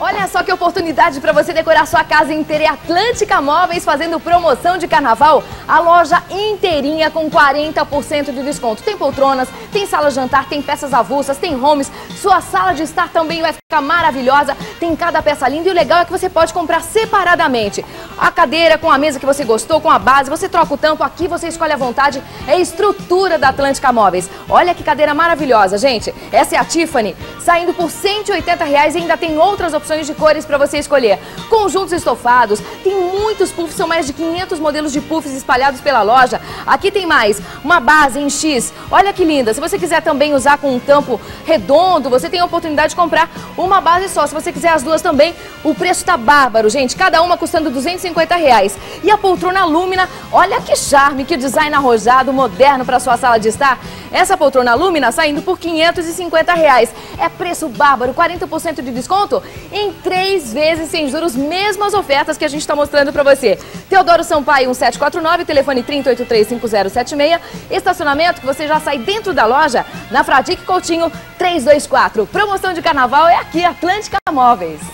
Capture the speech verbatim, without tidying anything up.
Olha só que oportunidade para você decorar sua casa inteira. E Atlântica Móveis fazendo promoção de carnaval. A loja inteirinha com quarenta por cento de desconto. Tem poltronas, tem sala de jantar, tem peças avulsas, tem homes. Sua sala de estar também vai ficar maravilhosa. Tem cada peça linda e o legal é que você pode comprar separadamente. A cadeira com a mesa que você gostou, com a base, você troca o tampo. Aqui você escolhe à vontade. É a estrutura da Atlântica Móveis. Olha que cadeira maravilhosa, gente. Essa é a Tiffany, saindo por cento e oitenta reais e ainda tem outras opções de cores para você escolher. Conjuntos estofados, tem muitos puffs, são mais de quinhentos modelos de puffs espalhados pela loja. Aqui tem mais uma base em X, olha que linda. Se você quiser também usar com um tampo redondo, você tem a oportunidade de comprar uma base só. Se você quiser as duas também, o preço está bárbaro, gente. Cada uma custando duzentos e cinquenta reais. E a poltrona Lumina, olha que charme, que design arrojado, moderno para sua sala de estar. Essa poltrona Lumina saindo por quinhentos e cinquenta reais. É preço bárbaro, quarenta por cento de desconto em três vezes sem juros, mesmas ofertas que a gente está mostrando para você. Teodoro Sampaio um sete quatro nove, telefone trinta, oitenta e três, cinquenta setenta e seis. Estacionamento que você já sai dentro da loja, na Fradique Coutinho trezentos e vinte e quatro. Promoção de carnaval é aqui, Atlântica Móveis.